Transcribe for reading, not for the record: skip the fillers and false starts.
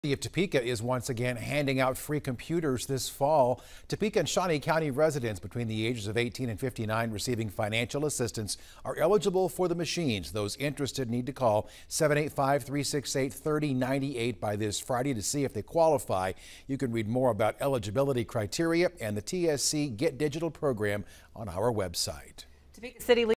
The city of Topeka is once again handing out free computers this fall. Topeka and Shawnee County residents between the ages of 18 and 59 receiving financial assistance are eligible for the machines. Those interested need to call 785-368-3098 by this Friday to see if they qualify. You can read more about eligibility criteria and the TSC Get Digital program on our website. Topeka City